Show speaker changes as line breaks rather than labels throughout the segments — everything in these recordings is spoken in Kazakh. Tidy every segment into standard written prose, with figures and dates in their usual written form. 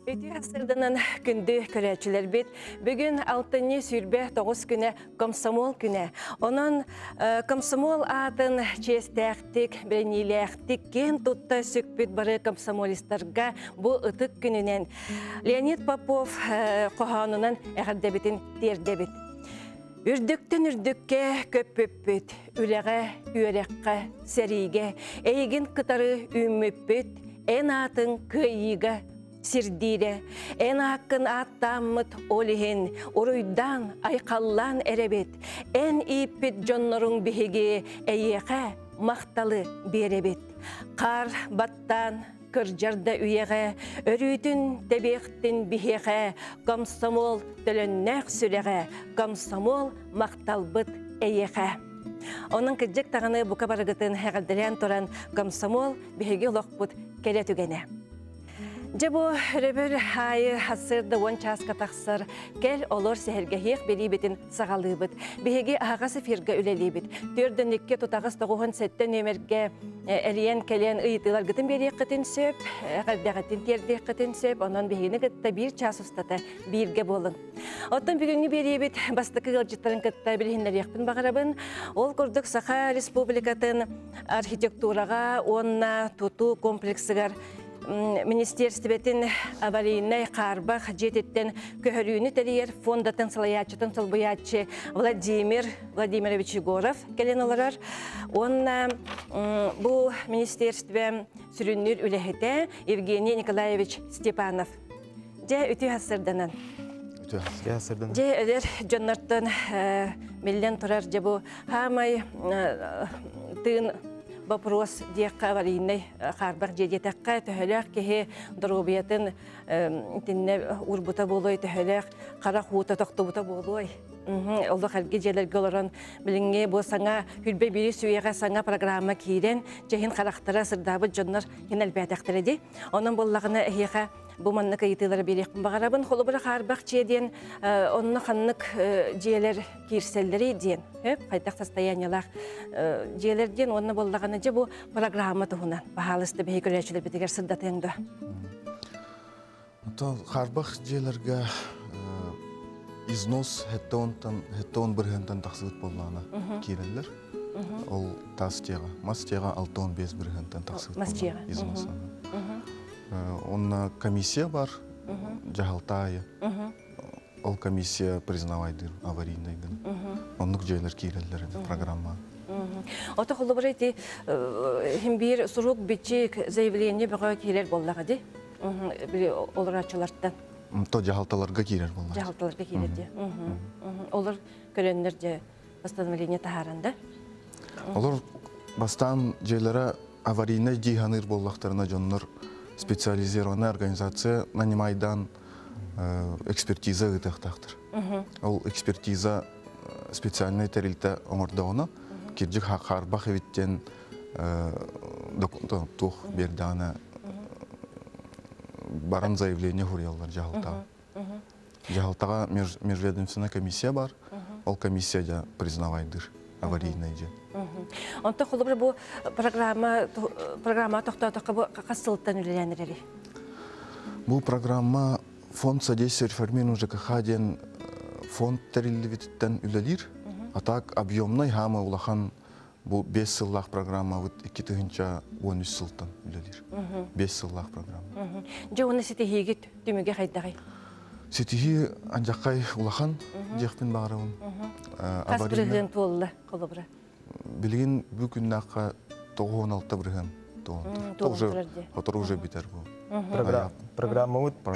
Өтü асырдынан күнді көрәчілер бет. Бүгін 6-ны сүрбе 9 күні комсомол күні. Onun комсомол атын честәқтік, біренеләқтік кен тұтта сөкпет бары комсомолистарға бұл ұтық күнінен. Леонид Попов қоғанынан әғардебетін тердебет. Үрдіктен үрдікке көппөппет, үләға, үйерекқа, сәриге, әйген қытары үммөппет, ән атын көйіға, сирдире, ән ақын аттамыт олихен, ұруйдан айқаллан әребет, ән иппет жоннорың бігеге әйеға мақталы беребет. Қар баттан кыржарда үйеға, өрүйтін тәбектін бігеға, комсомол төліннәқ сүреға, комсомол мақталбыт әйеға. Оның кіджек тағаны бұқа барығытын әғалдырян тұран комсомол бігеге лоқпыт келе түгене. Жабу рөбір айы асырды 10 часқа тақсыр, кәл олар сәхіргәйек бері бетін сағалы бұд. Бігеге ағасы фирға үлелі бұд. Төрдің екке тұтағыз тұғуын сәттен өмірге әліен кәлен ұйытылар ғытын бері қытын сөп, ғардағатын терді қытын сөп, онын бігені ғытта 1 час ұстата бірге болын. Оттан бүгінгі бері бұд бастықы ғылжыттарын ғытта білгендер еқпін бағарабын. Ол күрдік Саха Республикатын архитектураға, онна тұту комплексігар Министерстветін аварийный қарбақ жететтен көхірүйіні тәрейер фондатын салаячытын салбыячы Владимир Владимирович Егоров келен оларар. Онна бұл министерстве сүріннер үләхеті Евгений Николаевич Степанов. Жа үті асырданан. Жа өдер жоннартын миллен тұрар жабу хамай тыын вопрос диякка аварийный қарбақ жедетаққа төхелек кеге дұрубиятын тінне урбута болой төхелек қара хуыта тоқтыбута болой. Олды қалге желерге оларан білінге бұл саңа хүлбе бірі сүйеға саңа программа кейден жайын қарақтара сырдабы жонлар ен әлбәтәқтір еді. Оның боллағына әйеға бұл манны кайытылары берекпін бағарабын. Қолы бірі қарбақ жеден, онны қаннық желер кирселдері ден. Қайтақ состояниялақ желерден онны боллағына же бұл программа тұғынан. Бағалысты бәй көрәшілер бітігер сырдатыңды.
Қарбақ желерге износ хеттон біргентен тақсығыт болуына кейлелер. Ол тас теға, мас теға 6-15 біргентен тақсығыт болуына износ. Онна комиссия бар, жағалтайы. Ол комиссия признавайды аварийныйдың. Оннық жайлар кейлелер программа.
Оты қолы бір әйті, бір сұруқ бітчек заявление бұға кейлер боллаға де? Олар ачыларттан.
То жағалталарға кейлер боллаға.
Жағалталарға кейлер де. Олар көренлер де постановление тағарында?
Олар бастан жайлары аварийный дейханыр боллақтарына жонлар специализированная организация нанимайдан экспертиза ғытықтақтыр. Ол экспертиза специальный тәрілті оңырдауына кердік қарбақ еветтен тұқ бердіғана баран заявление ғұриялар жағылтаға. Жағылтаға межведомственная комиссия бар, ол комиссия признавайдыр аварийный же.
Онта қолы бір бұл программа тоқтау-тоққа қасылыттан үлеләнірері?
Бұл программа фонд содействия реформированию ЖКХ ден фонд тәрелеветтен үлелер. Атак объемной хамы улахан бұл 5 сыллақ программа 2-13 сылттан үлелер. 5 сыллақ программа.
Жа оны сетихиге түміге қайдағай?
Сетихи анжаққай улахан декпен бағарауын.
Қас бірігін толы қолы бірі?
Білген бүкін аққа 9-16 бірігін толы. Отыр уже бітер бұл.
Программа өт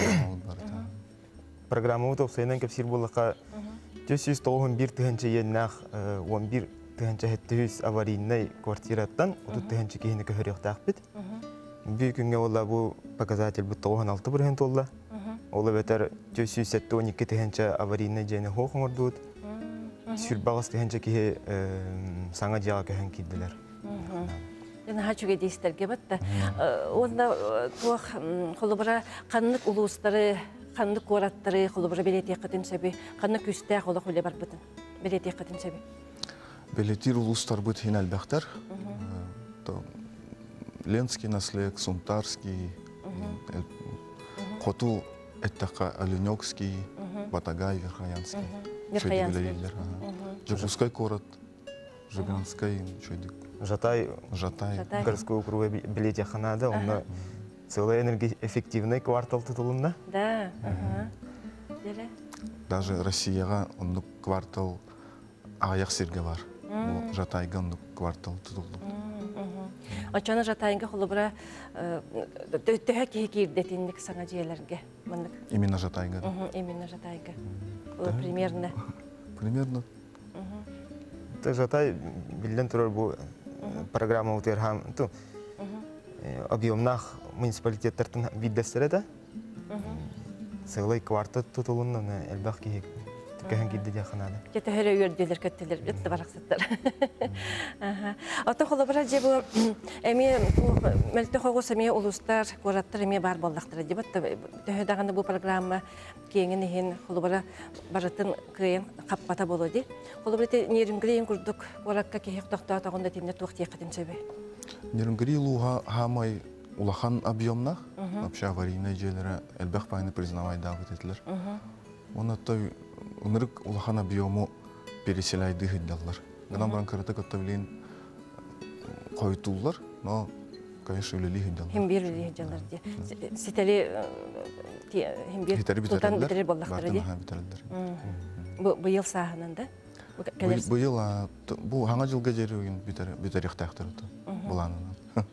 оқсайынан көпсер болыққа 491 түхінші еннақ 11 түхінші хеттіғіз аварийный квартираттан 30 түхінші кейіні көхір еқтақ біт. Бүкінге ола бұл показатель бұт 96 бірігін толы. Олы бәтір 412 түхінші аварийный жені хоқың ордуыд. Сүрбағыз түхінші кейі саңа жаға көхін кейділер.
Мен хачуге дейстерге бәтті. Онда туақ қолыбыра қаннық ұлыстары, қаннық қораттары қолыбыра белет еқітін сөбі, қаннық үсті қолы қолы бар бұтын. Белет еқітін сөбі.
Белетер ұлыстар бұт хен әлбәқтер. Ленский наслег, Сунтарский, Хоту Эттака Оленёкский, Батагай, Верхоянский.
Верхоянский.
Жигульской город, Жиганской, чойдик.
Жатай
Жатай.
городской округ билет яханада, он целый энергоэффективный квартал титулында.
Да, Дере.
Даже Россияга он квартал аяк сирге бар. Бу Жатайга он квартал тутулду.
Очаны жатайынға холобра төһә кирдетинник саңа жиелерге. Мындык.
Именно Жатайга.
Именно жатайынға. Примерно.
Примерно.
Так Жатай билден турар бу программа утерхам ту объемнах муниципалитеттердин биддестере целый квартал тутулунда элбах киек тükәһен кидде яханада.
Кете хөрө үрдүлөр көттүлөр битте бараксыттар. Ата холобра же бу эми мелте хогус эми улустар гораттар эми бар болдактыр деп атты. Төһөдагында бу программа кеңин хин холобра баратын кыйын каппата болоди. Холобра те нерүнгрейин курдук горакка кехек тохта тагында темне тухти кытым сөбө.
Нерүнгри луга хамай улахан объемнах, вообще аварийные жерлері элбэх пайны признавай дагыт этилер. Он оттой унырык улахан объему переселяйды хиддаллар. Гынан баран карата көттөбилин койтуллар, но конечно үлели хиддаллар.
Химбир үлели хиддаллар ди. Сители химбир тутан битерер болдактыр ди. Бу ел сагынында.
Бу ел бу хаңа жылга жерүгүн битер ихтактыр буланын.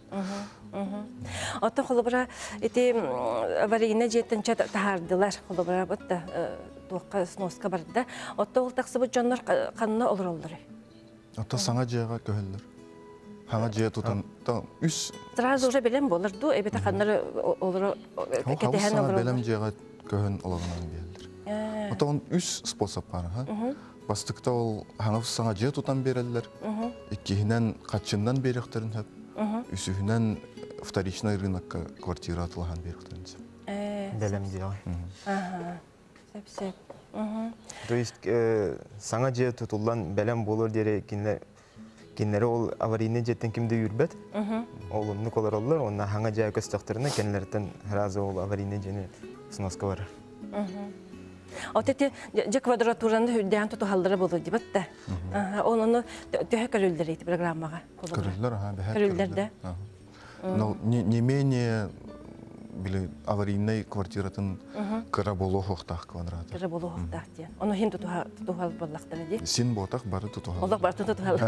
Ата холобра эти аварийный жетинче тахардылар холобра бутта туакка сноска барды. Ата ол таксы бу жаннар канына олор олдыр.
Ата саңа жега көхөллөр. Хаңа же тутан үс
сразу уже белем болурду. Эбете каннар олор кетехен олор.
Белем жега көхөн олорунан белдир. Ата он үс способ бар, ха. Бастыкта ол хаңа саңа же тутан берелер. Иккинен качындан беректерин хөп. Үсүһүнен вторичный рынокка квартира атылган беректеринче.
Белем дияй.
Сеп-сеп.
То есть саңа же тутулган белем болор дере кинлери ол аварийный жеттен кимде үрбет. Ол онны колороллар, онна хаңа же көстөктөрүнө кенлерден разы ол аварийный жени сноска бар.
Отете же квадратураны хүддән туту халдыра болду дип атты. Оны төһә көрүлдер ити программага.
Көрүлдер,
Көрүлдер да.
Но не менее били аварийный квартиратын кыра болу хоктах квадрат.
Кыра болу хоктах ди. Оны хин туту хал боллактыр ди.
Син ботак бары туту хал.
Олак бары туту хал.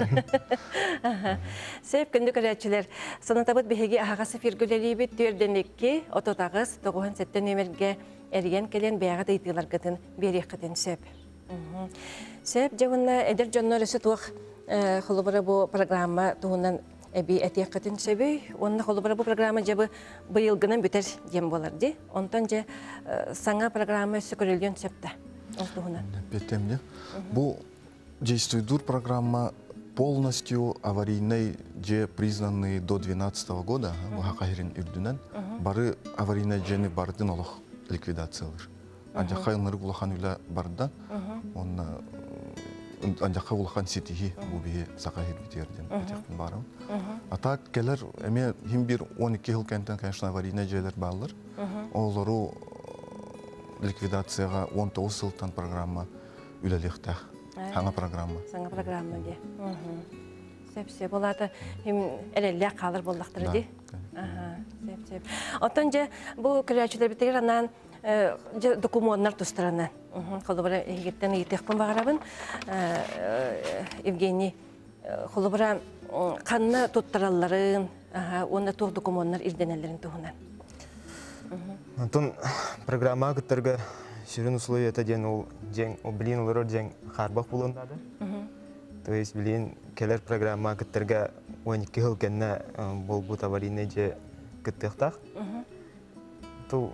Сеп күндү көрәчләр санатабыт беге агасы фиргүләрибет төрденекке ототагыз 97 нөмерге эрген келен бәяға дейтілер кетін берек кетін сөп. Сөп жауынна әдір жоннар өсі туақ қолыбыра бұл программа туғынан әбі әтек кетін сөбі. Онына қолыбыра бұл программа жабы бұйылғынан бүтер дем болар де. Онтан же саңа программа өсі көрілген сөпті.
Бетемне. Бұл действует программа полностью аварийной, же признанный до 2012 года, Хакахирин Ирдунен, бары аварийной жені бардың олық ликвидациялар. Анжаққа ұлнары ұлақан үлі барда, он анжаққа ұлақан сетихи бұбейі Сақахир битерден бітектің барым. А так келер, әме хим бір 12 жыл кәнттен, конечно, аварийной жерлер балыр. Олару ликвидацияға 19 жылдан программа үлелектәқ. Саңа программа.
Саңа программа де. Сеп-сеп. Олады әлелі қалыр болдақтыры де. Сеп-сеп. Оттан же бұл күрәчілер бітігер анан документар тұстыранан. Қолыбыра егеттен етекпін бағарабын. Евгений, қолыбыра қанына тұттыраларын, онда тоқ документтар ирденелерін тұғынан.
Антон программа күттіргі Ширин условия это день блин лорор день харбах булондады. То есть блин келер программа кыттерге 12 жыл кенне болбут аварийный же кыттыктак. То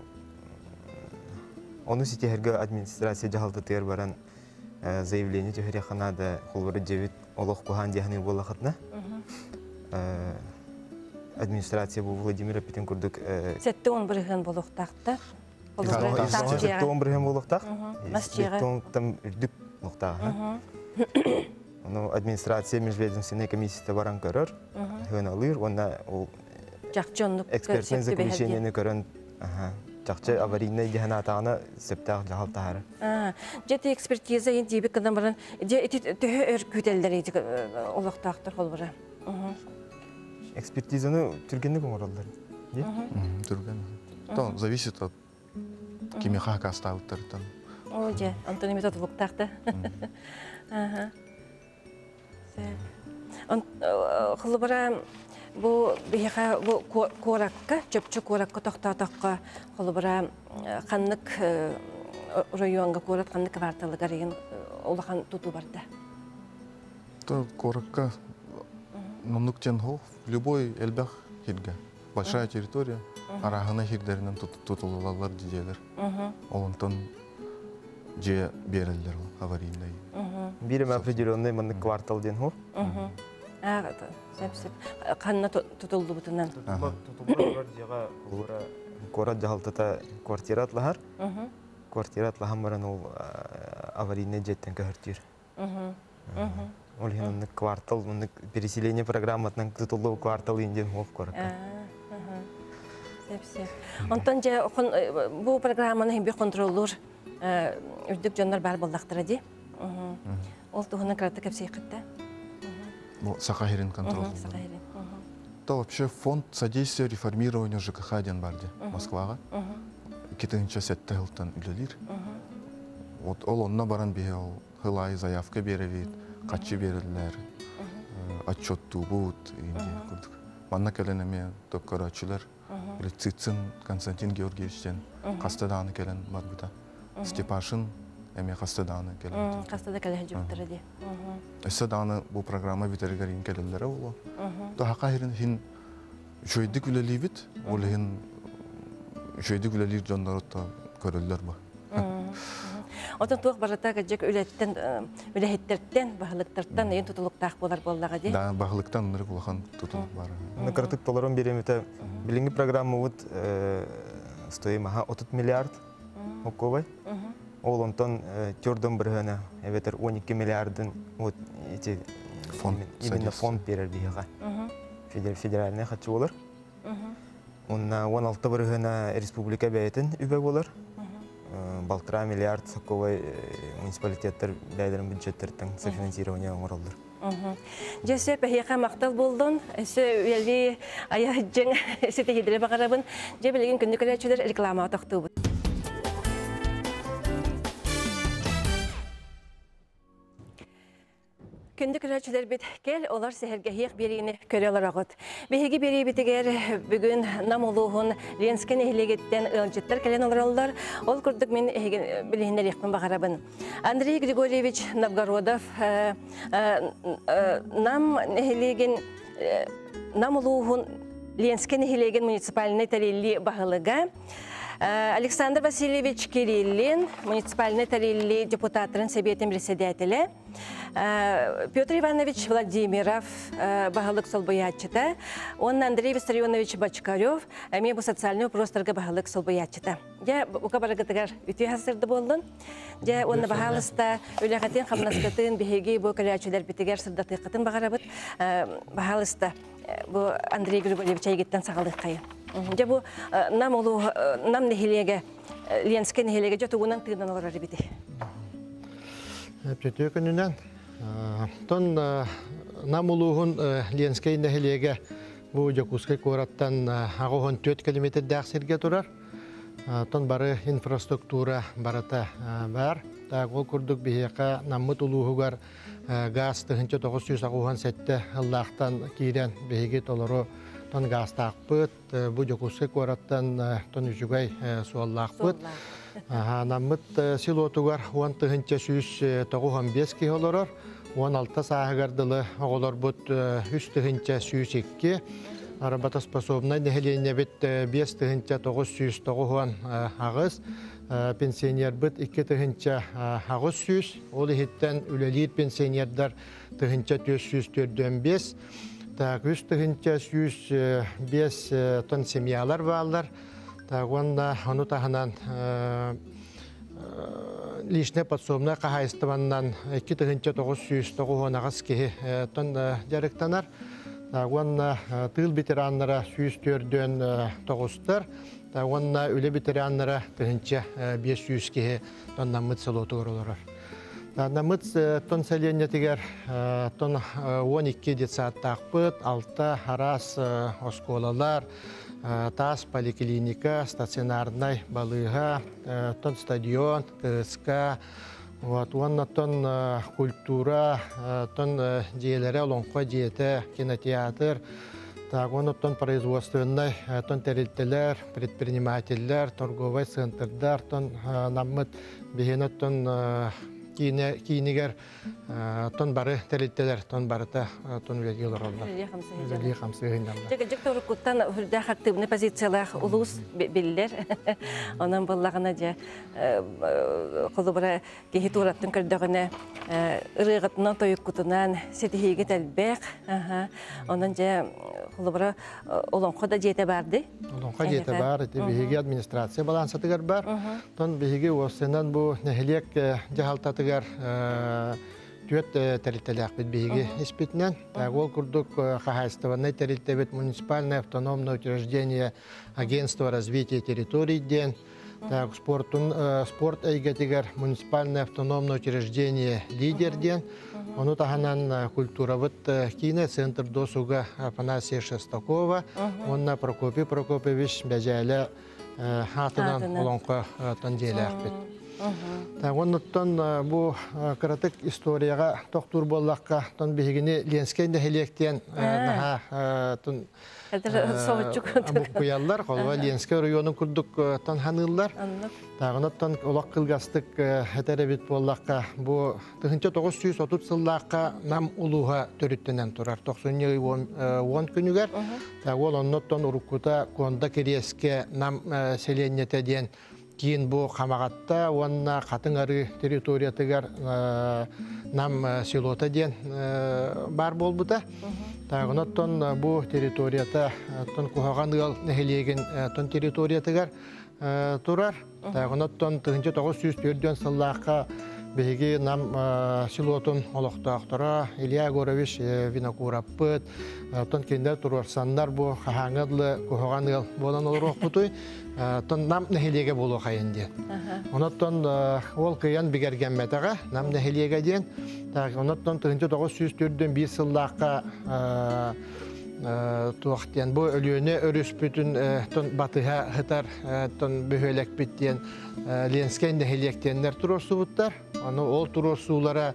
оны ситехерге администрация жагалды тер баран заявление жохереханада холбары жебит олох кухан дияхны болахатна. Администрация бу Владимира Петенкурдук
Сетте он бірген болуқтақты.
Том бірген болуқтақ. Том там үрдік болуқтақ. Администрация межведомственной комиссиясы баран көрір. Хөн алыр, онда экспертный заключениені көрін Жақчы аварийный деханатағына септақ жағал тағары.
Жеті экспертиза енді ебек қадан баран, түхі өркүтелдер еді олықтақтыр қол бұра.
Экспертизаны түргенді көңіралдар.
Түрген. То зависит от кимихака оставыттардан.
О, же, Антони метод бұқтақты. Қылы бұра, бұл қораққа, чөпчі қораққа тоқтатаққа қылы бұра қаннық районға қорат қаннық кварталыға реген олақан тұту барды.
То қораққа нұнықтен хол, любой әлбәқ хирге. Большая территория, арағына хирдерінен тұтылылалар деделер. Олынтын же берілдер аварийный.
Бірім определенный мұнық квартал ден хол?
Қанна тұтылды бұтынан.
Тұтылғылар жеға қорат жағалтыта квартира атлағар. Квартира атлағам баран ол аварийный жеттен көхіртер. Ол мұнық квартал, мұнық переселение программатынан тұтылды квартал енден хол қораққа.
Онтан же бұл программаны хембе контроллур үрдік жонлар бар болдақтыра де. Ол тұғына қараты көпсей қытта.
Сахахирин контроль. То вообще фонд содействия реформированию ЖКХ ден барды Москваға. Кетінші сәтті ғылттан үлелер. Ол онына баран бе ғылай заявка беревет, қатшы берілер, отчет тубут. Манна кәленеме токкарачылар. Цицин Константин Георгиевичтен қастаданы кәлен бар бұта. Степашин әме қастаданы кәлен.
Қастада кәлен жүктірі де.
Қастаданы бұл программа бітергерін кәлелері олы. Тоғақа херін хин жойдік үлелі бит, ол хин жойдік үлелі жондары көрілдер ба.
Отын туық барата кәжек үләхеттерттен, бағылықтарттан ең тұтылықтақ болар болдаға де?
Да, бағылықтан ұныры болған тұтылық бар.
Накартык толарон беремете. Билинги программа вот стоимаха 30 миллиард окобай. Ол онтон тёрдон біргіні, әветер 12 миллиардын вот эти именно фонд берер бейға. Федеральный хатчы олар. Онна 16 біргіні республика бәйтін үбе болар. 1,5 миллиард соковой муниципалитеттер бәйдерін бюджеттердің софинансирование оңыралдыр.
Жесе пәхеқа мақтал болдың, өсі үлі ая жың өсі тегедірі бағарабын, же білеген күнді көләчілер реклама атақты бұд. Күнді көләчілер бет кел, олар сәхерге хеқ берейіні көрі олар ағыд. Бейгі берей бітігер бүгін нам олуғын Ленскен әхілегеттен ұлжеттер кәлен олар олар. Ол күрдік мен білігіндер еқпін бағарабын. Андрей Григорьевич Новгородов нам олуғын Ленскен әхілеген муниципаліне тәрелі бағылыға. Александр Васильевич Кириллин, муниципальный тарелли депутаттарын Советом председателя. Петр Иванович Владимиров, бағылық солбоятчыта. Он Андрей Виссарионович Бочкарев, мен бұл социальный просторға бағылық солбоятчыта. Я уқа барағытығар үті хасырды болдың. Я оны бағалыста өліғатын қамнастатын бігеге бұл көлячілер бітігер сырдаты қытын бағарабыт. Бағалыста бұл Андрей Григорьевич айгеттен сағалдық қайын. Я бұл нам нехилеге, Ленскен нехилеге жөті оңын тыйдан олар әрбеті.
Пөті күнінен, тон нам ұлығын Ленскен нехилеге бұл Жокускай қораттан ағуғын 4 километр дәқсерге тұрар. Тон бары инфраструктура барата бар. Ол күрдік бейеқа наммыт ұлығығар газ тұхынчы 900 ағуған сәтті ұллақтан кейден бейге толыру тон газ тақпыт, бұл Жокускай қораттан тон үшігай суаллақпыт. Наммыт силотугар 10 тұхынчы 195 кей олырыр. 16 сағығардылы оғылар бұд 3 тұхынчы 102. Работоспособный нехелене бит 5 тұхынчы 990 ағыз. Пенсионер бит 2 тұхынчы ағыз 100. Ол ехеттен үлелер пенсионердар тұхынчы 345. 3 тұхынчы 105 тон семьялар бағалар. Оны тағынан лишне подсобная қағайыстываннан 2 тұхынчы 990 ағыз кеге тон жарықтанар. Тыл ветераннара 104-ден тоғыстар, Та онна үле ветераннара тыгынча 500 кеhe тон намыт солоту горолорор. Намыт тон селение тигер тон 12 детсат тақпыт, 6 харас осколалар, тас поликлиника, стационарный балыга, тон стадион, КСК, онна тон культура, тон диелере олонқо диете, кинотеатр, онна тон производственный, тон территориялар, предпринимателлер, торговый центрдар, тон намыт бигенет тон кейінігер тон бары территориялар, тон барыта тон үлелі оларолдар. Үлелі қамсы ғындандар.
Жек торукуттан хүрдәк активный позициялар улус белдер. Онан боллағына же қолы бара кейі тураттың көрдіғіне ырығытынан тойыққутынан сетихеге тәлбәк. Онан же қолы бара олонқо да жете барды.
Олонқо жете бар, бейге администрация балансатығар бар. Тон бейге осынан бұл нәхілек жағалтатығар түйет территориялық бит бейге испитнен. Ол күрдік қағайыстыванной территориялық муниципальное автономное учреждение агентство развития территорий ден. Спорт әйгетігер муниципальное автономное учреждение лидер ден. Оны тағанан культуравыт кейіне центр досуға Афанасия Шестакова. Онна Прокопий Прокопьевич бәжәлі хатынан олонқы тон желі ақпет. Оннуттан бұл каратык историяға тоқтур боллаққа тон бігіне ленскейді хелектен бұқуялар, қолға ленскей районын күрдік тон ханылар. Тағыныттан олақ қылғастық әтәребет боллаққа бұл 1930 сыллаққа нам ұлуға төріттенен тұрар. 90 күнігер. Ол оннуттан ұрыққыта қонда кереске нам селенетеден кейін бұл қамағатта, онына қатын ары территориятығар нам селота ден бар бол бұта. Тағыныттан бұл территорията құғаған ұғал нәхелеген территориятығар тұрар. Тағыныттан 1904 сыллаққа беги нам силотун олоқтақтыра, Илья Горович Винокураппыт, тон кендер турарсандар бу хахаңадлы кухоғанығыл болан олар оқпытой, тон нам нәхелеге болу қайынде. Оноттон ол кыян бігерген мәтіға, нам нәхелеге ден, оноттон 1904-1 сыллаққа туақтен бұл өліөне өріс бүтін батыға ғытар бөхөлек біттен ленскейн нәхелектенлер тұрорсы бұттар. Ол тұрорсулара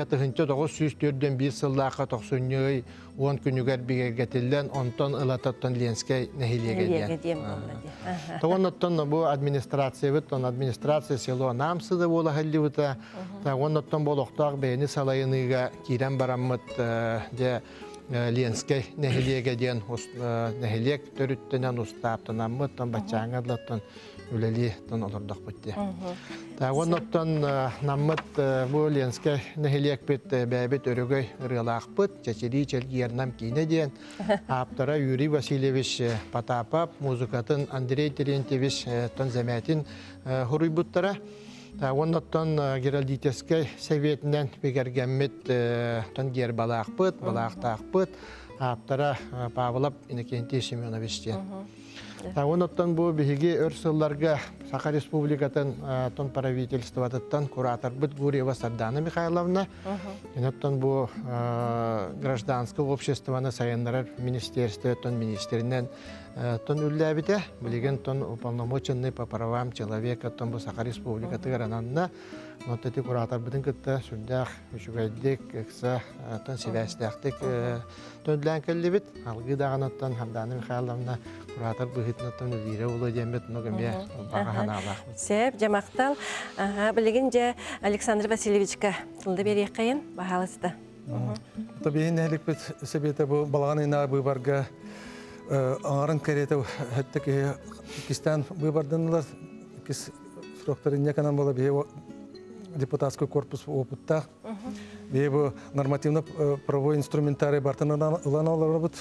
1904-1 сыллаққа 90 күнігер бігергетілден онтон ылататтан ленскей нәхелегеден. Тоғыннаттан бұл администрация бұт, администрация село намсыды болы ғалли бұта. Тоғыннаттан бұл оқтақ бәйіні салайыныға кейрен бараммыт ленскей нәхелеге ден нәхелек төріттенен ұстаптанаммыт, бачаңадлаттан үлелі олырдық бұтте. Оннаттан наммыт бұл ленскей нәхелек бет бәбет өрігөй ұрғылақ бұт, чәчері чәлгі ернам кейіне ден. Аптара Юрий Васильевич Потапап, музыкатын Андрей Терентьевич зәмәтін ғұрый бұттара. Оннаттан Геральдический советінен бігергенмет гер балақ бұт, балақтақ бұт, аптара Павлов Иннокентий Семеновичтен. Оннаттан бұл бігі өрсылларға Саха Республикатын правительствотыттан куратор бұт Гурьева Сардана Михайловна. Оннаттан бұл гражданское обществоны сайынларар министерстве министерінен үлләбіте, білеген уполномоченный по правам человека бұл Саха Республика тығырананна. Онтаты куратор бұдың күтті сүрдәқ, үшігайдік, үксі, севәстәқтік төнділән кәлі біт. Алғы дағанаттан Хамданы Михайловна куратор бұғытынаттан үлдері ұлы дембет нүгіме бағахан алақ.
Сәп, жамақтал. Білеген же Александр Васильевичка сылды бері қайын бағалысты.
Табиғын әлік біт сөбеті бұл балаған айна бұйбарға аңарын кәреті әттік кістен бұйбардынылар. Кіс сұрақтарын неканан бола бейі депутатский корпус опытта. Бейі нормативно-правовой инструментарий бартын ұлана олар бұд.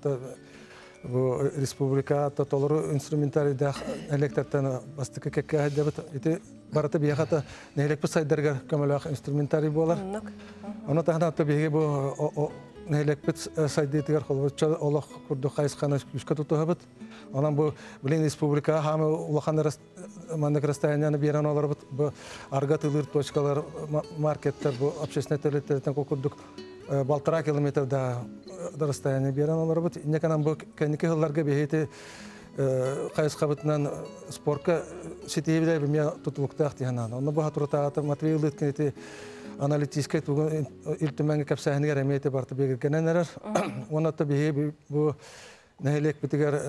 Республика толыру инструментарий да электортан бастықы кәкке әді бұд. Еті бараты бейхата нәйлек бұл сайдарға көмілі инструментарий болар. Оны тағына атты бейге бұл нәлекпет сайдетигер холбоча олох курду кайсканы күскә тутабыт. Анан бу билен республика һәм улахан маннык расстоянияны берен аларбыт. Бу арга тылыр точкалар маркеттер бу общественный туалеттерден курдук 1,5 километрда расстояние берен аларбыт. Инеканан бу кенеке хылларга бехете кайскабытынан спортка сетебилер биме тутулуктак дигән. Аны бу хатурата Матвей Лыткин аналитический туган илтемәнгә капсаһынга рәмәте барты бергәннәр. Оны та бе бу нәһелек битгәр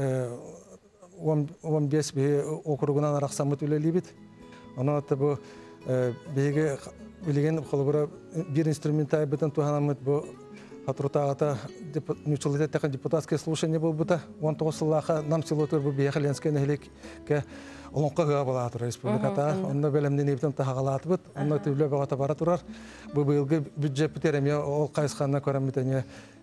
15 бе округынан араксамы түләли бит. Аны та бу беге билеген холбора бир инструменталь битен туханамыт бу хатуртагата муниципалитеттә депутатское слушание бу бута 19 лаха нам силотор бу бе хәленскә нәһелеккә Олонқа балатыр республиката, онда белемден ептен тағалаты бұд, онда түрлі бағата бара тұрар. Бұл бұйылғы бюджет бітереме ол қайысқанына көрәмітіне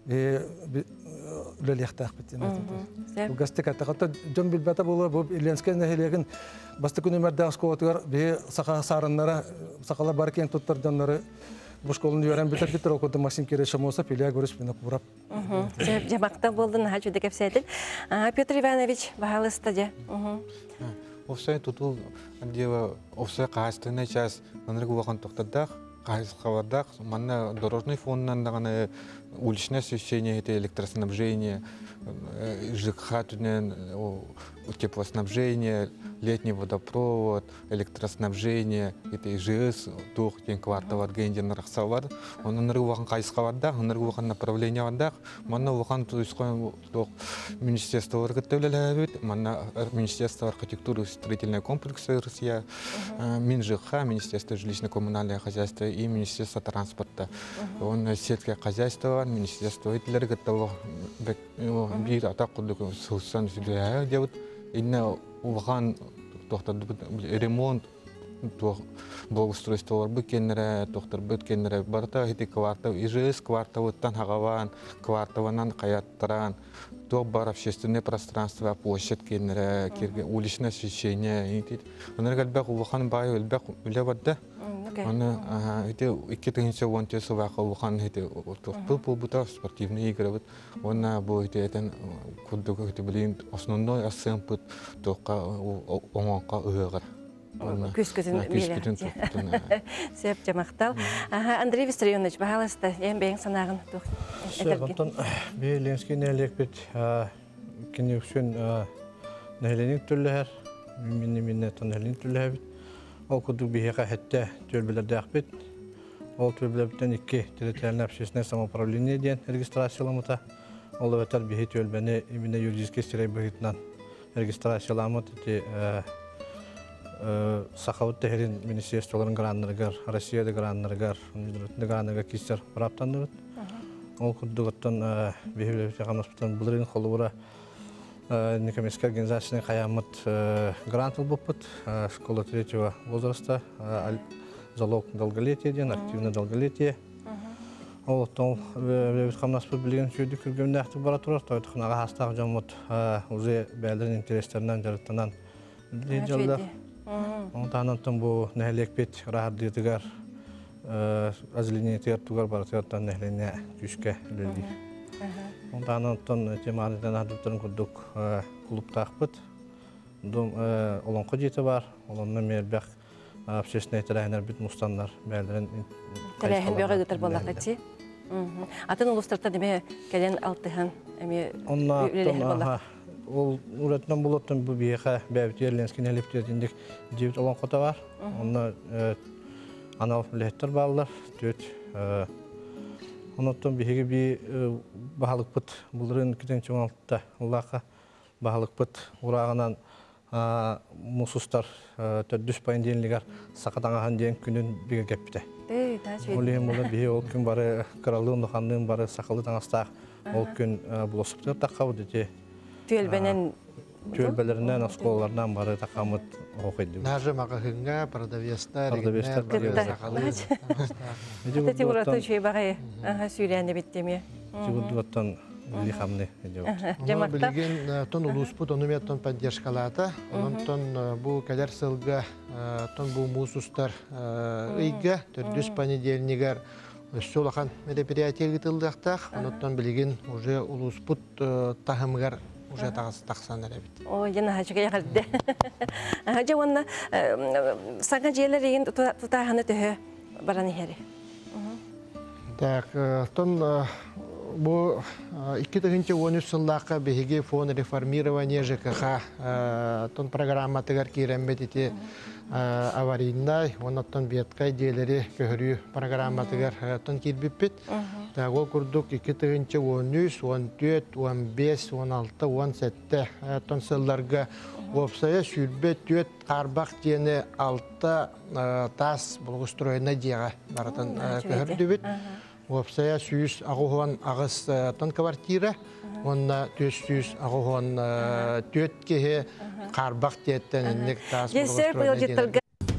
үлелектақ біттен. Бұл ғастық әттіқатта жон білбәті болы, бұл Иленскен нәхелеген басты күн өмірді ақсколатығар бе сақа сарынлары, сақала бар кен тұттар жонлары бұл школын үйерен бітір оқыды Максим Керешем олса пилия көріс мені құрап.
Жамақта болдың, хачуды кәпсәйділ. Петр Иванович, бағалы стадия.
Овсай тутул дело овсай качественная часть энергоуахан тоқтадақ, качествовадақ, манна дорожный фонднан даганы уличное освещение, это электроснабжение, ЖКХ тунен, теплоснабжение, летний водопровод, электроснабжение, это ИЖС, тух тен кварталат генден рахсавад, он энергоуахан качествовадақ, энергоуахан направление вадақ, манна уахан туискон министерство оргаттевлелебит, манна министерство архитектуры и строительного комплекса Россия, Минжиха, министерство жилищно-коммунального хозяйства и министерство транспорта. Он сетка хозяйства, министерство итлер готово бир атак кудук сулсан сюда делают. Инна уахан ремонт благоустройство быкенере, доктор быткенере барта хити квартал, ИЖС квартал тан хагаван, кварталанан каяттаран, то бар общественное пространство, площадь кенере, уличное освещение. Он галбек уахан бай, галбек улевадда. Он эти иккетенсе вонте суваха уахан эти пул бута спортивные игры. Он будет это кудук эти блин основной асемпут только омонка ыгар.
Күскөтін мейлі. Сеп жамақтал. Андрей Виссарионович, бағаласты, ең бәйін санағын
Сөйтін, бейленске нәлек бет, кені өксен нәленің түрлі әр, минне нәленің түрлі әбет. Ол күдік бейеға әтті төлбілерді әқпет. Ол төлбілерден 2 территориальный общественное самоуправление дейін регистрациялымыта. Ол өтер бейе төлбәні именно юридический стерей бұғытынан регистрацияламыт. Сақауыт тәхерін министерстволарын граннырығар, Россияда граннырығар, Международный граннырығар кестер бұраптандырыд. Ол күрдіғыттан бейбілі қамаспытан бұлырын қолы бұра некоммерческий организацияның қаямыт грант ұлбыппыт, школа 3-го возраста, залог долголетиеден, активный долголетие. Ол бейбіл қамаспыт білген сөйді күргемді әқті бара тұрар, тойдықын аға хастағы жамыт ұзе бәлдерін интерестерінен жарыттынан білген жалда. Онтанантын бұл нәхелек бет рахардетігер әзілене тертугар бар терттан нәхелене күшке үлелі. Онтанантын теманеден адыптырын күрдік клубтақ бұд. Олонқы жеті бар, олонны мербәқ общественный тәрәйінер бит мұстандар бәлдерін
тәрәйін бөғі ғытыр болақ әтсе. Атын ұлыстырта деме кәлен алтыған үлелі болақ.
Ол уратынан болаттан бұл бейеқа бәбіт ерленскен әліптердендік дебіт olan қота бар. Онна анал ләттер балылар, төт. Онаттан бейеге бей бағалық бұт бұлырын кетен чоңалтта. Олақа бағалық бұт ұрағынан мұсыстар төддүш пайын дейінлігер сақатаңаған дейін күнін бейге кәпті. Олейін болы бейе ол күн бары қыралығын дұқандығын бары сақалы таңастақ ол күн бұлысыптыр таққа бұды. Төлбелерінен, осколаларынан бары тақамыт оқиды.
Нажы мағығынға, продавестар, регнер,
сақалы. Әтәте ұраты үшей бағай сөйләні беттеме.
Жүгірдіғаттан үліқамны.
Білген тон ұлыспыт, оны меттон поддержкалата. Онтон бұл кәдер сылға, тон бұл мұсустар ұйға, түрдіс понедельнігер,
өссө улахан мероприятие гытылдыктах, оноттон билигин уже улуспут тахымгар уже тахсан эребит.
О, яна хачыга ягылды. Хачы онна сага желер еген тутаханы төһө баран хери.
Так, тон бу 2013 сыллакка беги фон реформирования ЖКХ тон программа тегер кирембет ити аварийный, оноттон беткай делери көрү программа тегер тон кирбиппит. Так, ол курдук 2013, 14, 15, 16, 17 тон сылларга опсая сүрбет төт карбак тени 6 тас болгустроена диага баратын көрдүбүт. Опсая сүйіс ағуған ағыз тон квартира, онна төс сүйіс ағуған төт кеге қарбақ теттен әннек тас болғыстырын.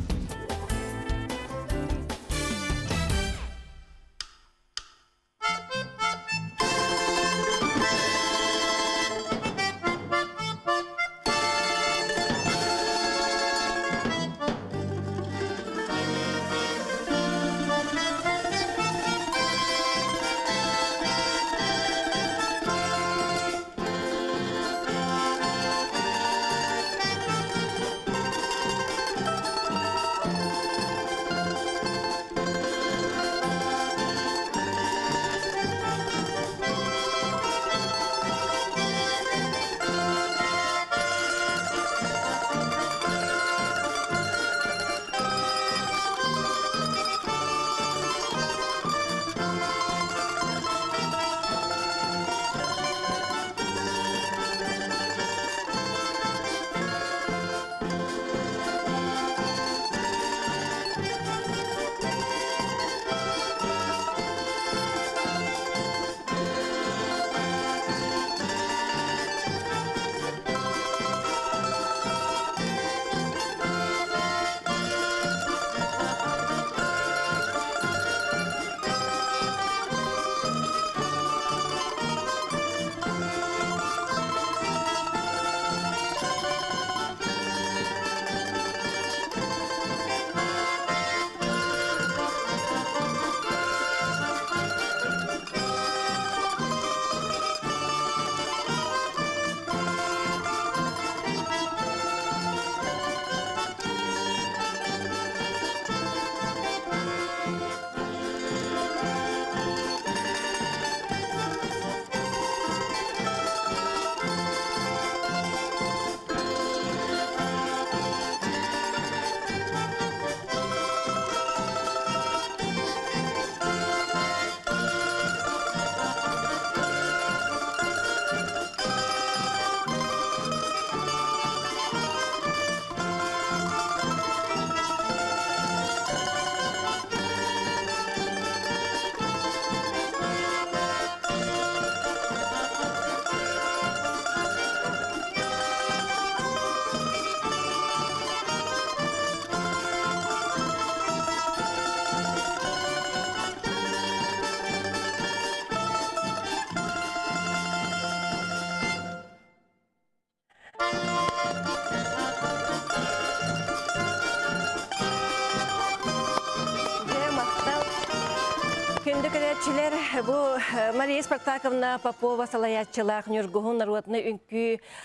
Күнді көрәтшілер, бұл Мария Спартаковна Попова салаятчылақ Нюргуғын народны үнкі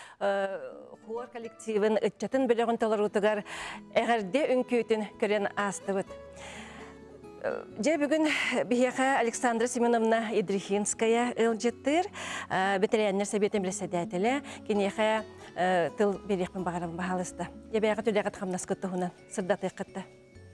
хор коллективін үтчатын біліғін толар ұтығар әғірде үнкүйтін көрен асты бұд. Же бүгін бияқа Александра Семеновна Идрихинская ылжеттір, бітірәнер сәбетін білесәдәтілі, кенеға тыл берекпін бағарам бағалысты. Ебаяға төлеғат қамнас күттіғынан сырдаты қытты.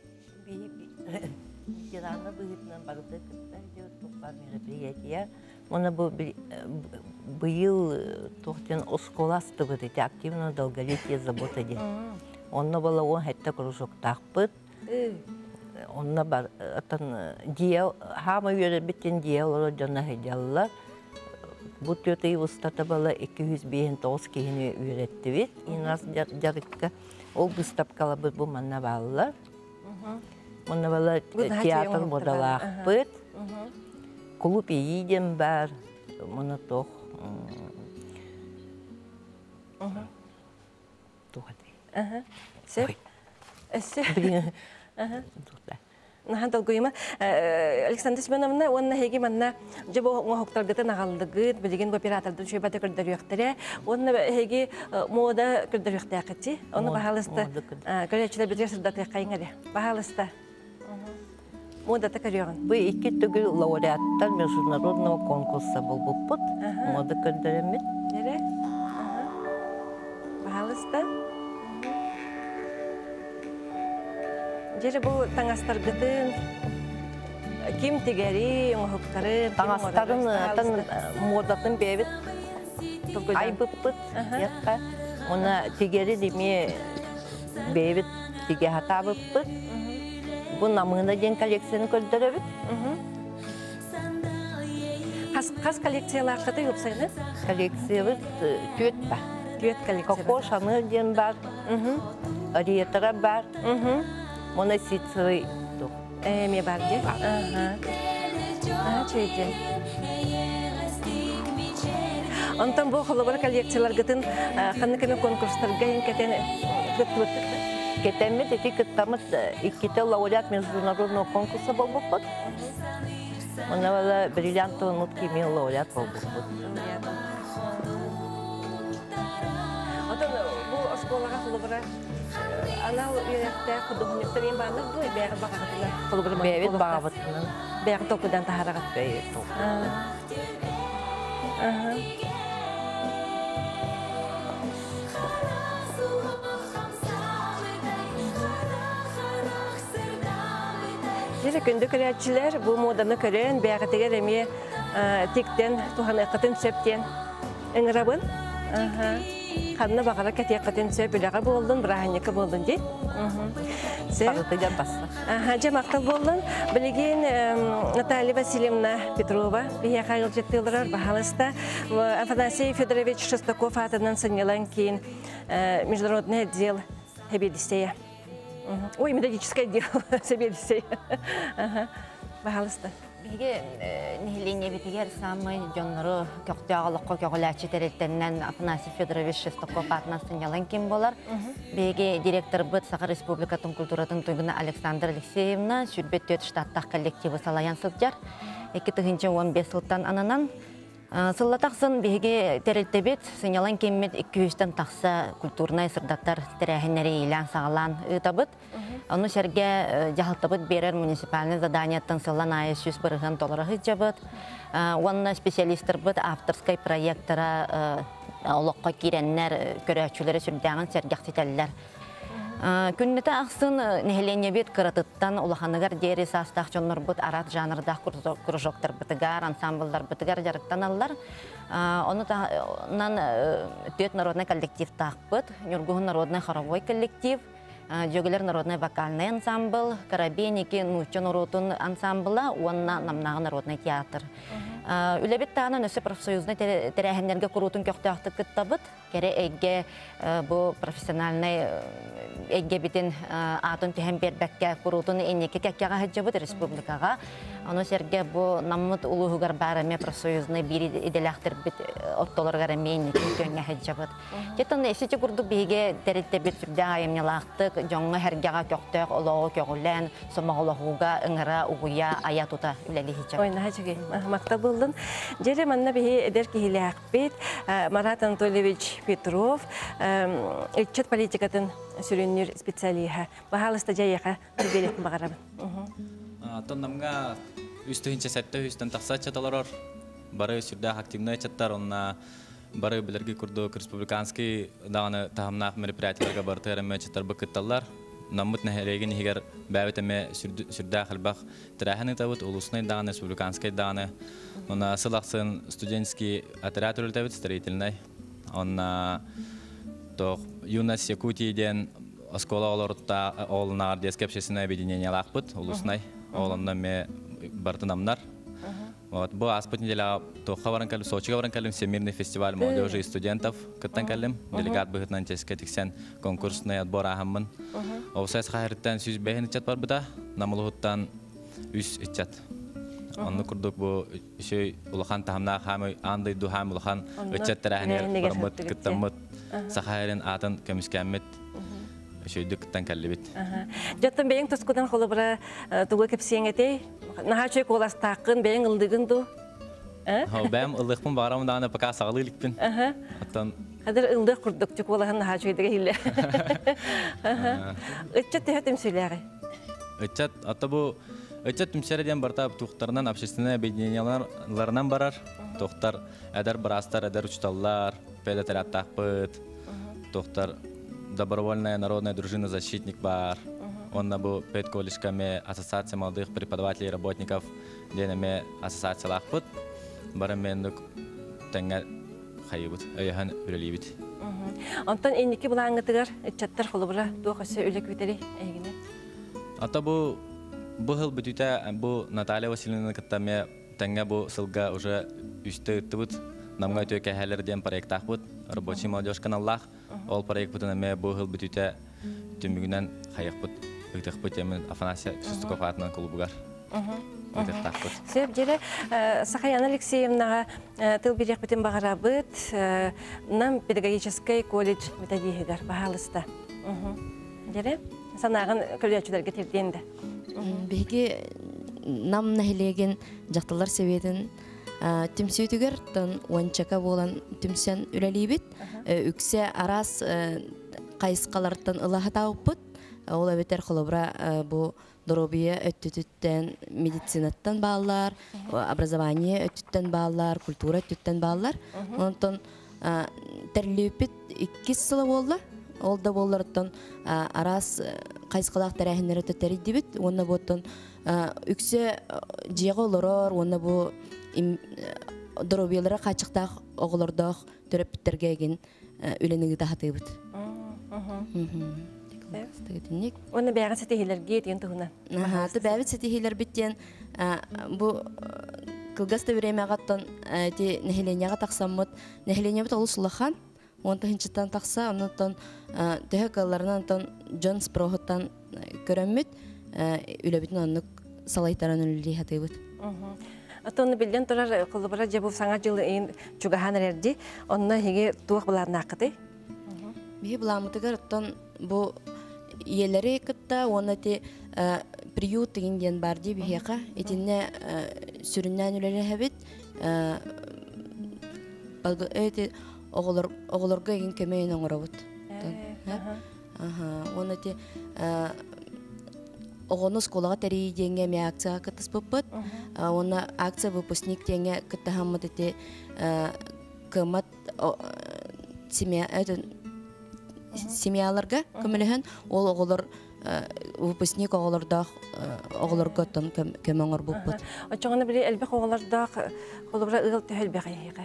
Ветераны быгытынан барды кытта идет тукпар мероприятия. Оны быйыл тохтен осколасты быт эти активно долголетие забота де. Онна бала он хәтта кружок тақпыт. Онна бар атын диял хама йөрә битен диял жана хәҗаллар. Бу төтей устата бала 259 киһине үйрәтте бит. Инас жарыкка ол бустапкала бу манна баллар. Оны бала театр бодалақ бұд, клуб ейден бар, мұны тоқ тұғады.
Сеп? Сеп? нахан долгойма Александра Семеновна онна хеги манна жабо ngохоктаргыта нагалдыгыт билген оператордун шөбөтө көрдөрүктөрө онна хеги мода көрдөрүктөкөти оны бахалыста көрөчүлөр бирсирда текайыңаре бахалыста мода такарыгын
Бу iki түгүл лауреаттар международного конкурса болбуппут. Мода көрдөрөмүт.
нере бахалыста Жері бұл таңастаргытын ким тегери оңохуктарын
Таңастарын модатын бебит айбыппыт. Якка она тегери деме бебит теге хатабыппыт. Бу намына ден коллекцияны көрдөрөбүт.
Қас коллекциялар қыты өпсайны?
Коллекциябыз түет бар.
Түет коллекция
Коко Шанель ден бар. Ариетара бар. Мона ситсый тук.
Эме бар де? Чөйден. Онтан бұл қолыбыр коллекциялар ғытын қанны кәме конкурстарға енкетен ғыттылықты?
Кетемет эти кыттамыт икките лауреат международного конкурса болбуппут. Она была бриллиантовый нутки мил лауреат болбуппут.
Онтан бұл осколаға қолыбыра анал үйректі құдығынықтар ең бағыныр бұл бәғі бағағытылар қолыбыра
Бәвет бағабытынан.
бәғі толкудан тахарағат.
Бәвет толкудан.
Жері күнді көрәтшілер бұл моданы көрен бәғітігер әме тектен туған әқытын сөптен өңірабын. Қанына бағара кәте әқытын сөп үліға болдың, бірағынекі болдың дей.
Бағытыгар басы.
Жамақтал болдың. Білеген Наталья Васильевна Петрова бейе қағыл жеттілдірар бағалыста. Афанасий Федорович Шестаков атынан санелан кейін международный отдел Хабедисея. Ой, методическое дело, Хабедисея. Бағалыста.
Биге нехилене битигер самый жоннору көктөгалыкка көголачы тереттеннен Афанасий Федорович Шестаков атынан санялан ким болар. Биге директор быт Саха Республикатын культуратын туйгуна Александра Алексеевна сүрбет штаттак коллективы салаян сылжар. 2015 жылдан ананан сыллатақсын биге терелтебет санялан киммет 200-тан тақса культурный сырдаттар терәһеннәре илан сагалан ытабыт. Onu serge jahaltabıt berer municipalne zadaniyattan sıllan ayı $100 bırıgın hıcabıt. Onunla spesialistler bıt avtorskay proyektara olaqqa kirenler körəçüləri sürdəğin sergəxsitəllər. Künnete axsın nehilenye bit kıratıttan ulaqanıgar deri sastaq çonlar bıt arat janrıdaq kurujoktar bıtıgar, ansambıllar bıtıgar jarıktan allar. Onu tüet народный коллектив тақпыт, Нюргуғын народный хоровой коллектив, Жөгілер народный вокальный ансамбл, Карабейники, Нучон уротун ансамбла, онна намнағы народный театр. Үләбет тағынан өсі профсоюзны тәрәхендерге құрутын көқтіақты күттабыт, кәрі әйге бұл профессиональный әйге бітін атын түйен бербәкке құрутын әнеке кәккеға хәджабыт республикаға. Оны серге бұл намыт ұлығығар бәріме профсоюзны бір иделәқтір біт оттолырғар әмейін көнге хәджабыт. Кеттен әсеті күрдік бейге тәретті біт сүрден айымнелақтық, жоңғы әргеға көқтіғ олығы көғілен, сомағылығуға ыңыра ұғыя ая тұта үләлі хәджабыт.
Ойна хәджеге, мақта болдың. Жері манна бейі әдер кейілі ақпет, Марат Анатольевич Петров, үлчет политикатын сүрінер специалиға. Бағалыста жайыға түбелетін бағарабын.
Тоннамга үстігінші сәтті үстін тақса чаталарар. Бары сүрдәқ активный чаттар, онна бары білерге күрдік республиканский дағаны тағымнақ мероприятияларға барды әріме чаттар бұкытталар. Намыт нәхереген егер бәуітіме сүрдәқ әлбақ тірәхіні табыт, улысынай дағаны, республиканский дағаны. Онна сылақсын студенческий отряд өрілтәбіт, строительный. Онна юность Якутияден оскола оларытта олынағар детский общественное объединение лақпыт, улысынай. Олында ме бартынамнар. Бұл аспыт неделя тоққа баран кәлім, Сочиға баран кәлім, Всемирный фестиваль молодежи и студентов кіттен кәлім. Делегат бұғытнан тескетіксен конкурсный отбор ағамын. Оғысайыз қайырттан сүз бәйін үтчат бар бұда, намылығыттан үс үтчат. Оны күрдік бұл үші ұлыған тағымна қамы, андай дұхам ұлыған үтчат тәрәхінер бармыт, кіттамыт, сақайырын атын көміскәммет. өшөйдүктен кәллебит.
Жаттан бейін тұскудан қолы бұра тұғы кепсең етей. Наға чөй қоластақын бейін ұлдығын ду.
Бәм ылдықпын бағарамдағына пока сағылы илікпін.
Хәдір ұлдық құрдық чөй қолағын наға чөйдігі хилі. Үтчет түйетім сөйләғі.
Үтчет, ата бұ Өтчет түмшерден барта туқтарынан общественное объединенияларынан барар. Тоқтар әдер барастар, әдер учталлар, педатарят тақпыт. Тоқтар добровольная народная дружина защитник бар. Онна бу пет коллежкаме ассоциация молодых преподавателей и работников денеме ассоциация лақпыт. Барам мендік тәңгә қайыбыт, өйәхан үрелейбіт.
Онтан енекі бұл аңғытығар, үтчеттер қолы бұра туғасы үлік бітері әйгіне?
Ата бұ хыл бүтүтә бу Наталья Васильевна каттаме тәңгә бу сылга уже үсте үттүбүт. Намга төкә хәлләрдән проект тахбыт. Рабочий молодежь каналлах. Ол проект бутына бу хыл бүтүтә түмүгүнән хаякбыт. Үтәхбыт ямен Афанасия Шестаков атынан клубугар. Үтәх тахбыт.
Сеп җире Сахаяна Алексеевна тыл бирек битен багарабыт. Нам педагогический колледж методигигар баһалыста. Җире санагын көрәчүләргә тирденде.
Беги нам нахилеген жакталар себедин түмсүйтүгер тон уанчака болан түмсен үлелибит үксе арас кайыскалардан ылаха табыппыт ол бетер холобра бу доробия өттүттен медицинаттан баалар образование өттүттен баалар культура өттүттен баалар онтон терлипит 2 сыла болду ол да боллардан арас кайыскалак тарахинер өттөтери дибит онна боттон үксе жиего олорор онна бу доробиялары качыктак оголордох төрөпүттерге ген үлениги тахатыбыт.
Онна бәгән сетихилерге тиен тугына.
Ты бәбит сетихилер биттен бу кылгаста время гаттан ти нехиленяга таксаммыт нехиленя бит олусулахан онта хинчитан такса онтон төһөкалларынан тон Джонс Прохоттан көрөммүт үлөбүтүн оннук салайтаран үлли хатыбыт.
Атонны билден турар кылыбыра жабу саңа жыл ин чугахан эрди онна хиге туак буларна акыты.
Би буламытыгар оттон бу иелери кытта онати приют дегенден бар ди бихека этинне сүрүннән үлеле хабит эти оголорго ген кемейин оңоробут. Онати огонус колага тери денге ме акция кытыс буппут. Она акция выпускник денге кыттахаммыт эти кымат семьяларга көмөлөһөн ол оголор выпускник оголордох оголорго тон көмөңөр буппут.
Очоңна бири элбек оголордох холобра ыл төһөлбе кайга.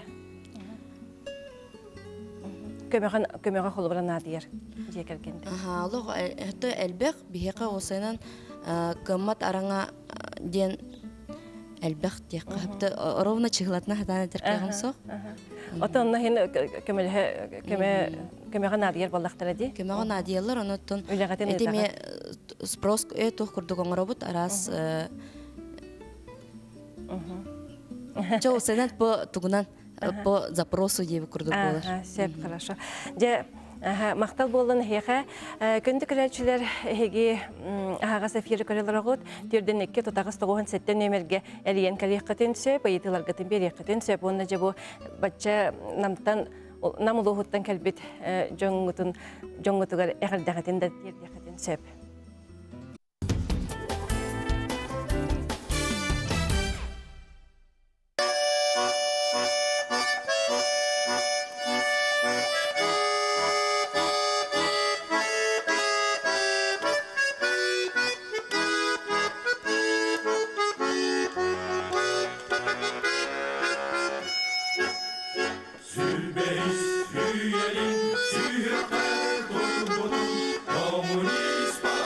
Көмөгө холобра надыр жекергенде.
Лог это элбек бихека осайнан кымат араңа ден элбек дек капты ровно чыглатна хатана теркегем сок.
Отонна хин көмөгө надыр баллактар ди.
Көмөгө надырлар оноттон этеме спрос этох курдугон робот арас Чо осайнан по тугунан по запросу деп курдук болар.
Сеп хорошо. Же мактал болдан хеха көндүк көрөчүлөр хеги ага сафир көрөлөргөт түрдөн 2 тотагыс 97 нөмерге элиен калыктын сөп айтыларга темберектен сөп онда же бу бачча намтан намулугуттан келбит жоңгутугар эгердагатын да тердегатын сөп.
Communist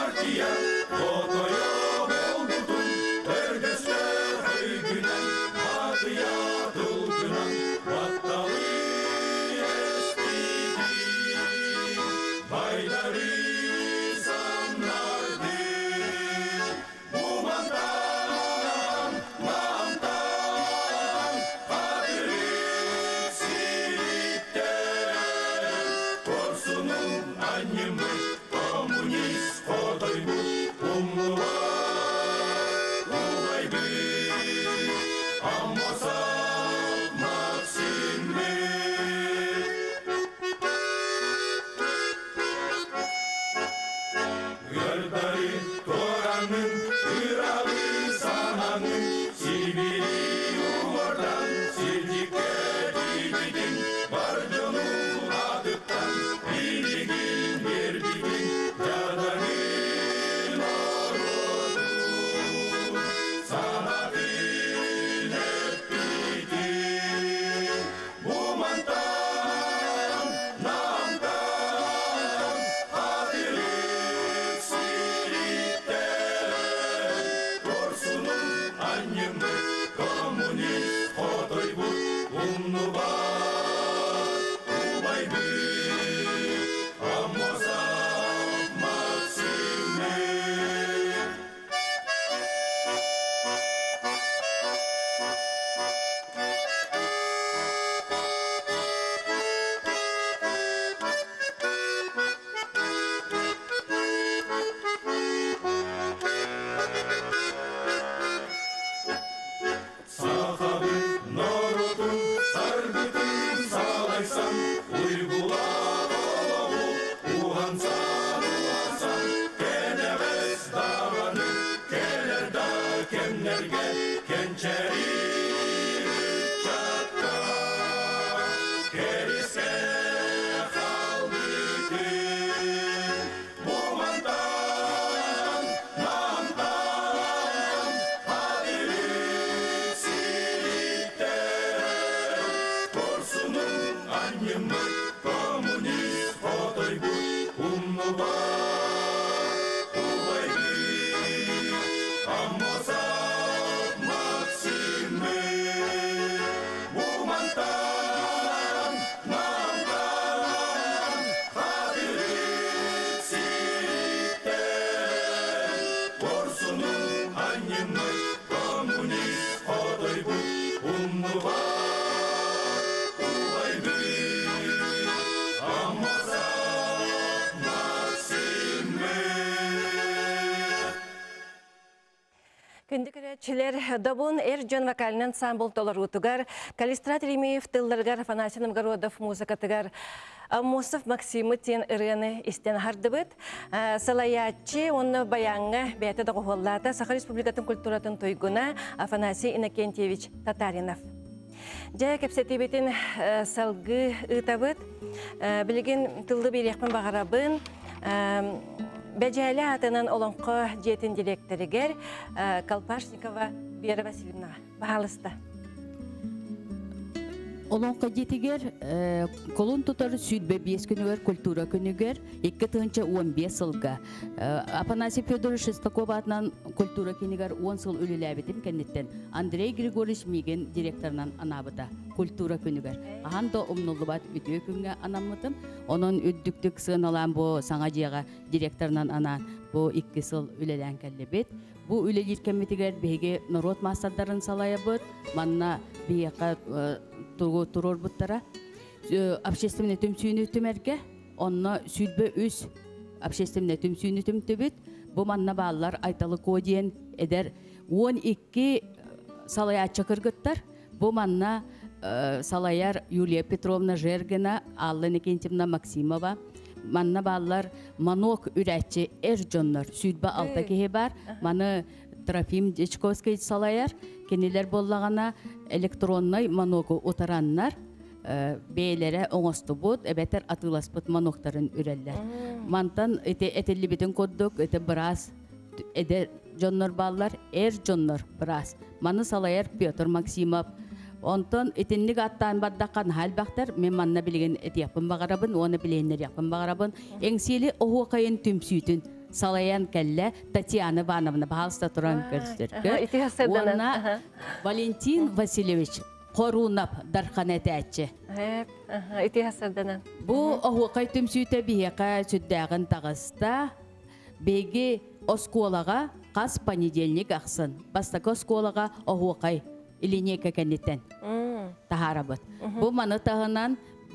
Күндікірәтшілер Добун Эрджон вокалinen ансамбл толар утугар, Калистрат Ремеев тылларгар, Афанасий Городов музыкатыгар, Амосов Максимы тен ырыны истен хардыбыт. Салаячы, он баяңға бәйті дағуғаллата Саха Республикатын культуратын тойгуна Афанасий Иннокентьевич Татаринов. Жа кепсетебетін салгы ытабыт, білген тылды берекпін бағарабын, Бәжәлі атынан олонқы жетін директоригер Колпашникова Вера Васильевна. Бағалысты.
Олонқы жетігер колун тұтар сүйтбе 5 күнігер, культура күнігер, 2-15 сылға. Афанасий Федорович Шестаков атынан культура күнігер 10 сыл өліләбетім кәнеттен. Андрей Григорьевич Миген директорынан анабыда культура күнігер. Ағанда омнулы бат үтіе күнге анамытым. Onun üddüktük sığınalan bu sana jiyaga direktorundan anan bu 2 sıl ülelen kallebet. Bu ülelir kemmetiger bege narot masadların salayabıt. Manna biyaka turur buttara. Общественный tümsüyünü tümerge. Onna südbe üs общественный tümsüyünü tümtübüt. Bu manna bağlar aytalı kodiyen eder. 12 salaya çakırgıttar. Bu manna Салаяр Юлия Петровна Жергина, Алла Никентьевна Максимова, манна баллар манок үрәтче Эрджоннар, сүдбе алта кеhe бар, маны Трофим Дечковский салаяр, кенелер боллагана электронный маноку отараннар, бейлere оңосты бут, эбетер атыласпыт маноктарын үрәлләр. Мантан этелли битен коддук, эте брас, эде Джоннар баллар, Эрджоннар брас. Маны салаяр Петр Максимов, Онтон этинник аттан бардакан халбактар мен манна билген этияпын багарабын, оны биленнер япын багарабын. Эңсели оһуакайын түмсүтүн салаян келле Татьяна Ивановна баалста туран көрсөтөргө. Онна Валентин Васильевич Корунап дарханетәче.
Итихасарданан.
Бу оһуакай түмсүтө бияка сүддагын тагыста беги осколага кас понедельник аксын. Бастака осколага оһуакай Илинека кәнеттен тахарабыт. Бу маны тағынан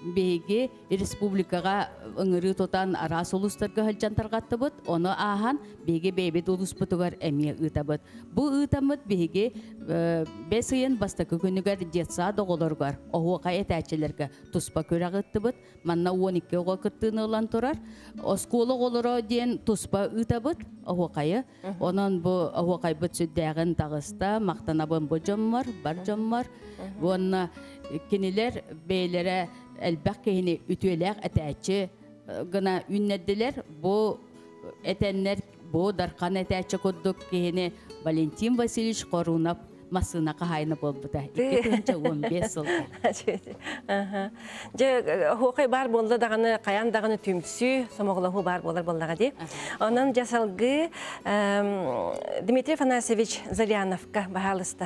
беге республикага ыңыры тотан арас улустарга хылжантаргаттыбыт, оны ахан беге бейбет улуспутугар эмие ытабыт. Бу ытамыт беге бес ыйын бастакы күнүгер детса доголоргар, оғуға этәчелерге туспа көрағыттыбыт, манна 12 оға кыртыны олан турар, осколы олыро ден туспа ытабыт, оғуқайы. Онан бу оғуқай бұт сүддәғін тағыста, мақтанабын бұ жоммар, бар жоммар. Онна кенелер бейлері әлбәқ кейіні үтуеләқ әтәчі гына үннәдділер. Бу әтәнлер, бу дарқан әтәчі көддік кейіні Валентин Васильевич Корунов масына қағайны болбыда. 2015 жылда.
Хоқай бар болды дағаны, қаян дағаны түмсі, сомоғылығы бар болар болдаға де. Онын жасалғы Дмитрий Афанасьевич Заряновқа бағалысты.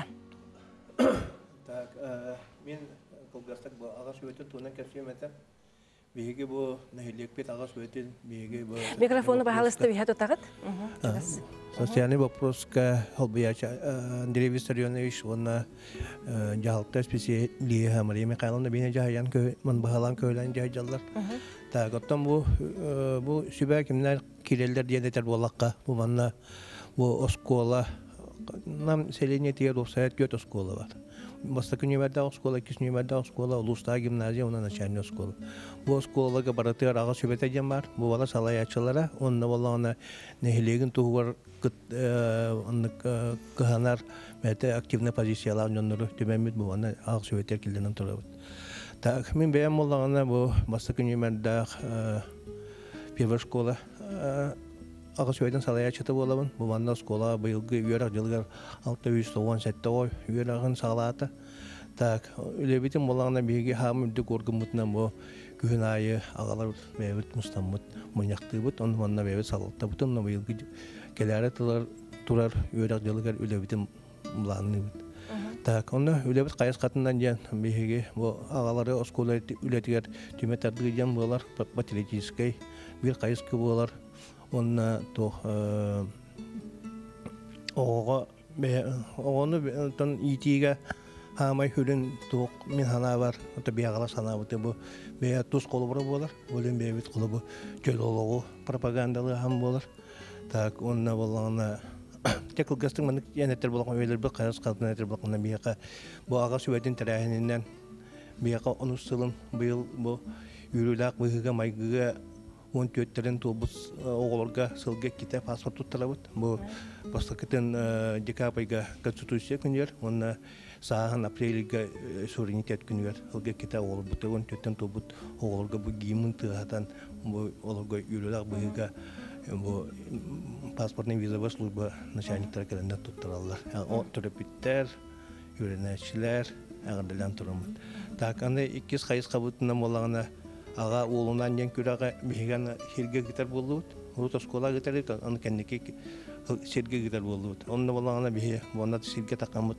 Мен қолғастық бұл ағаш өтін туынан кәпсем әті. Беге бұл нәхелек бет ағаш өтін, беге бұл...
Микрофоны бағалысты бейхет отағыт?
Социальный вопрос к Холбияч Андрей Виссарионович, он жағалықта специалия Мария Михайловна бейне жағаян ман бағалан көйлән жағалар. Так, оттан бұл сүбә кімнер келелер дейінетер болаққа, бұл манна бұл оскола, нам селение тегер офсайет көт оскола бар. Бастак университет школа, кис университет школа, улуста гимназия, она начальная школа. Бу школага баратыр ага сөбете жам бар. Бу бала салаячылары, онна баланы нехилеген тугар онны каханар мәте активный позициялар жоннору төмөмүт бу аны ага сөбетер келден турабыт. Так, мен бәям боллагана бу бастак университет первая школа ага сөбетен салаячыты болабын. Бу манда школа быйылгы үйрак жылгар 697 ой үйрагын салааты. Так, үлебитин боллагана биги хамүлдүк органмутна бу күн айы агалар бәбит мустаммут мыньяктыбыт, оны манна бәбит салатта бутын быйылгы келәре турар үйрак жылгар үлебитин буланыбыт. Так, оны үлебит кайыс катындан жан биги бу агалары школа үлетигер түмөтөрдү жан болар патриотический бир кайыскы болар. Онна то оғаны тон итиге хамай хүрін тоқ мен хана бар, ота биягала сана бұты бұл бия тұз қолы бұра болар, өлен бия бит қолы бұл жөлолығы пропагандалы хам болар. Так, онна болағына тек ұлғастың мәнік енеттер болақын өйлер бұл қайыз қалдың әтер болақына бияға бұл аға сөйдің тәрәхінінен бияға ұныстылын бұл үйрілақ бұғыға майғыға 14-терен тобус оғыларға сылға кете паспорт тұттарабыд. Бұл бастақытын декабрайға конституция күнер, оны сағын апреліға суверенитет күнер, сылға кете оғылыр бұты 14-тен тобут оғыларға бұл геймін тұғатан, бұл оғыларға үйрілақ бұғыға паспортный визовый служба начальниктар кәрінді тұттаралар. Түріпіттер, үйренәшілер, әғырділен тұрымыз. Так, аны 2 қайыз қабытынан болағына ага улунан жен күрәгә бигән хирге гитар булды. Ул школа гитар итә, аны кеннеке сирге гитар булды. Онны булганда бие, монда сирге такамыт.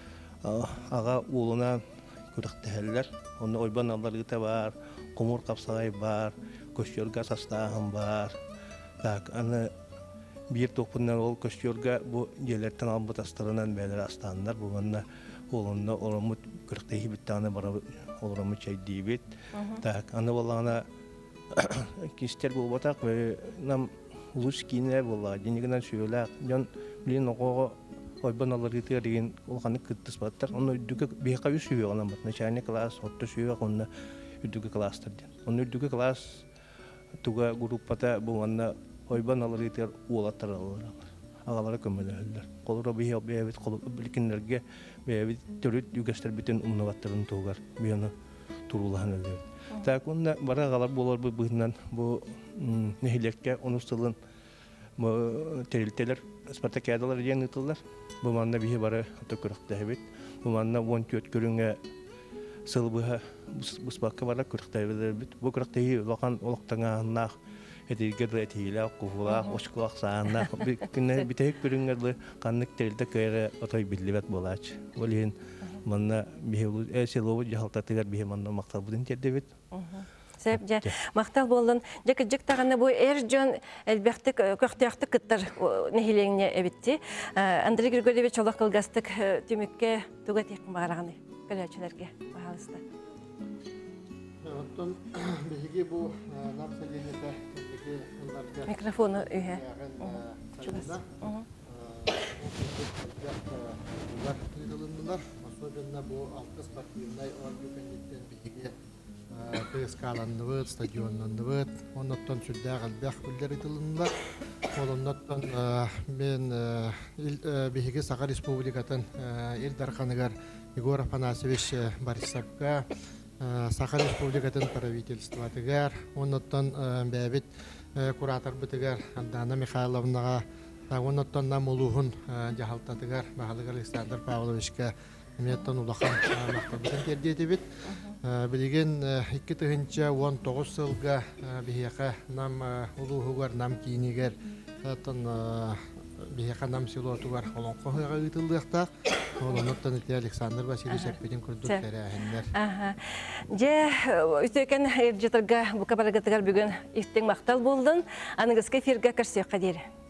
Ага улунан күрәктәһәлләр, онны ойбан аллар гитар бар, кумур капсагай бар, көчөргә састагым бар. Так, аны бир топуннан ул көчөргә бу җеләртән алып тастырынан бәләр астаннар булганда улунна оромут күрәктәһи биттәне бара олрамы чай дибет. Так, аны болағына кистер болбатақ, нам луч кейінер болға, денегінен сөйләк, жон білен оғыға ойбан алар кетер деген олғаны күттіс баттар. Оны үдігі бейқа үй сөйе ғанан бат. Начальный класс, отты сөйе ғанна үдігі класстар ден. Оны үдігі класс туға группата болғанна ойбан алар кетер уолаттар алар. Ағалары көмілі әлдер. Қолыра бейбет білкіндерге бейбет түріт үгістер бітін ұмнаваттарын туғар. Бейіні тұрулаған әлдер. Так, онда бара ағалар болар бұғынан бұл нехилекке оныстылын терілтелер, спартакиадалар ең ұтылар. Бұл маңна бейі бары ұты күріқті әбет. Бұл маңна 14 көріңе сыл бұға бұспаққа бара күріқті әбет. Бұл күріқті ұлақан олықтаңа ағынақ Эдигер этиле кула ошкулак саана битне битек көрүнгөрлө каннык телде кайра отой билбет болач. Олен манна биху эсело жалтатыгар бихе манна мактал будин тедебет.
Сеп же мактал болдун. Жеке жыктаганда бу эржон элбектик көктөктүк кыттар нехилеңне эбитти. Андрей Григорьевич Чолок кылгастык түмүккө туга тек бараганы көлөчөлөргө баалысты.
Оттон биһиги бу нам селенете биһиги ылларга
Микрофону үйе.
Улар тыйдылындылар. Особенно бу алкыс спортивный организаттен биһиги тыскаланныбыт, стадионнанныбыт. Оннотон сүрдә галбах билдери тылындылар. Олоннотон мен биһиги Саха Республикатын Илдарханыгар Егор Афанасьевич Борисовка Саха Республикатын правительствотыгар, оннотон бәбит куратор бытыгар Андана Михайловнаға, оннотон намулуғын жахалтатыгар Бағалык Александр Павловичка меттон улахан мақтабытын тердеті бит. Білеген 2019 сылға бейеқа нам улуғығар, нам кейінігер, бейеқа нам селотугар олон қоғыға ұйтылдықтақ. Олоноттан ите Александр Васильевич Акпетин күрдік тәрәхіндер.
Же, үтөкен жетіргі бұқа барағатығар бүгін еттің мақтал болдың. Аныңызға ферге кірсек қадері.